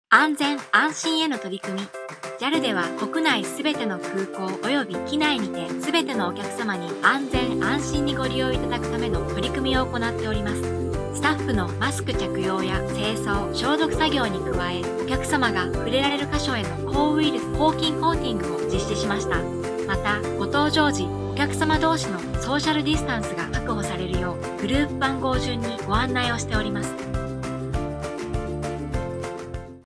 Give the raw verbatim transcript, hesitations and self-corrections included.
安全安心への取り組み。ジャル では国内すべての空港及び機内にてすべてのお客様に安全安心にご利用いただくための取り組みを行っております。スタッフのマスク着用や清掃、消毒作業に加え、お客様が触れられる箇所への抗ウイルス抗菌コーティングを実施しました。また、ご搭乗時、お客様同士のソーシャルディスタンスが確保されるよう、グループ番号順にご案内をしております。